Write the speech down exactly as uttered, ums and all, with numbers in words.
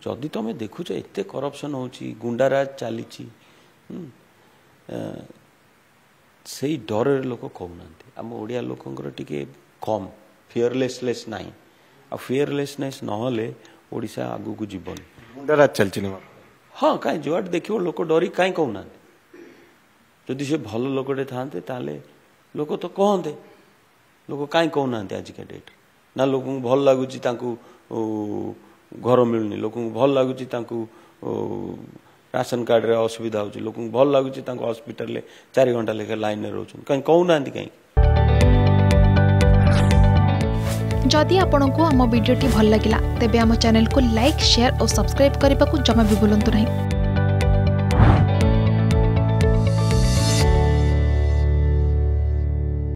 जदि तुम देखुच एत करप्शन हो गुंडाराज चली से डर लोक कहूना आम ओडिया लोकंर टिके कम फियरलेसनेस ना आ फियरलेसनेस नहले ओडिशा आगु को जीवन गुंडाराज चलची हाँ कहीं जुआट देखो लोक डरी कहीं कहूना जदि से भल लोकटे था लोक तो कहते लोक कहीं कहूना आजिका डेट ना लोक भल लगुच घर मिलूनी लोक भल लगुच राशन कार्ड रे असुविधा हो लोक भल लगुच हॉस्पिटल चार घंटा लेखे लाइन में रोच कहीं कहूना कहीं। जदि आपंक आम भिडी भल लगा तेब आम चैनल को लाइक शेयर और सब्सक्राइब करने को जमा भी भूलु नहीं।